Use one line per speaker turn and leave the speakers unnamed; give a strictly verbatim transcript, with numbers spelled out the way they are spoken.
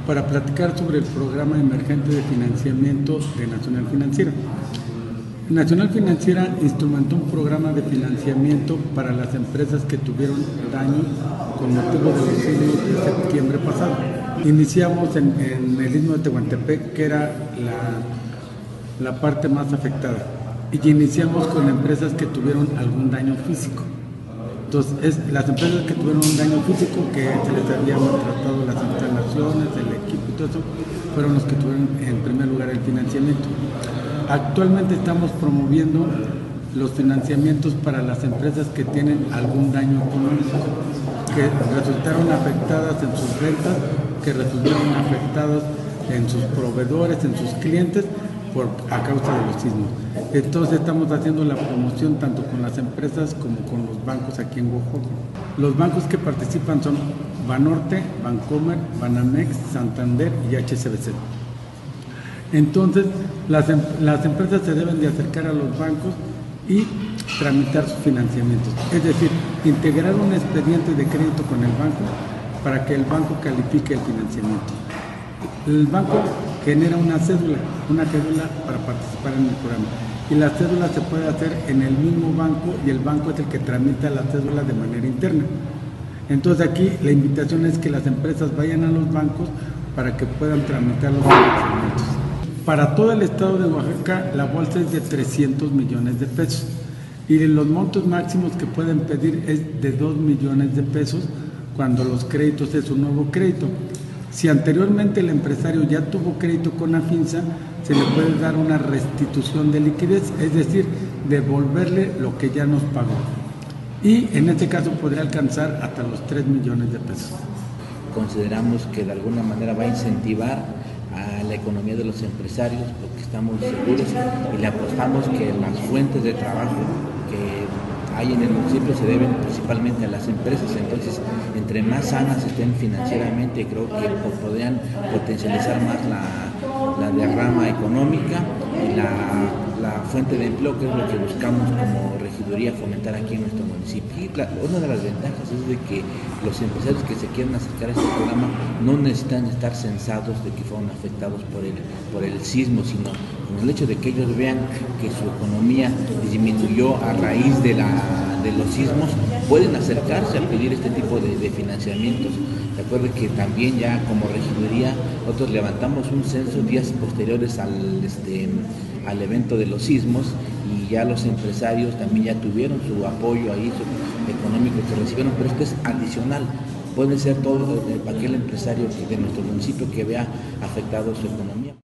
para platicar sobre el programa emergente de financiamiento de Nacional Financiera. Nacional Financiera instrumentó un programa de financiamiento para las empresas que tuvieron daño con motivo de los sismos de septiembre pasado. Iniciamos en, en el istmo de Tehuantepec, que era la, la parte más afectada, y iniciamos con empresas que tuvieron algún daño físico. Entonces, es, las empresas que tuvieron un daño físico, que se les había maltratado las instalaciones, el equipo y todo eso, fueron los que tuvieron en primer lugar el financiamiento. Actualmente estamos promoviendo los financiamientos para las empresas que tienen algún daño económico, que resultaron afectadas en sus rentas, que resultaron afectadas en sus proveedores, en sus clientes, por, a causa de los sismos. Entonces estamos haciendo la promoción tanto con las empresas como con los bancos aquí en Oaxaca. Los bancos que participan son Banorte, Bancomer, Banamex, Santander y H S B C. Entonces las, las empresas se deben de acercar a los bancos y tramitar sus financiamientos, es decir, integrar un expediente de crédito con el banco para que el banco califique el financiamiento. El banco genera una cédula, una cédula para participar en el programa, y la cédula se puede hacer en el mismo banco y el banco es el que tramita la cédula de manera interna. Entonces aquí la invitación es que las empresas vayan a los bancos para que puedan tramitar los financiamientos. Para todo el estado de Oaxaca la bolsa es de trescientos millones de pesos y los montos máximos que pueden pedir es de dos millones de pesos cuando los créditos es un nuevo crédito. Si anteriormente el empresario ya tuvo crédito con Afinsa, se le puede dar una restitución de liquidez, es decir, devolverle lo que ya nos pagó. Y en este caso podría alcanzar hasta los tres millones de pesos.
Consideramos que de alguna manera va a incentivar a la economía de los empresarios, porque estamos seguros y le apostamos que las fuentes de trabajo que hay en el municipio se deben principalmente a las empresas. Entonces, entre más sanas estén financieramente, creo que podrían potencializar más la, la derrama económica y la, la fuente de empleo, que es lo que buscamos como regiduría fomentar aquí en nuestro municipio. Y la, una de las ventajas es de que los empresarios que se quieran acercar a este programa no necesitan estar censados de que fueron afectados por el, por el sismo, sino con el hecho de que ellos vean que su economía disminuyó a raíz de, la, de los sismos, pueden acercarse a pedir este tipo de, de financiamientos. Recuerden que también ya como regiduría nosotros levantamos un censo días posteriores al, este, al evento de los sismos, y ya los empresarios también ya tuvieron su apoyo ahí su económico que recibieron, pero esto es adicional. Puede ser todo aquel empresario de nuestro municipio que vea afectado su economía.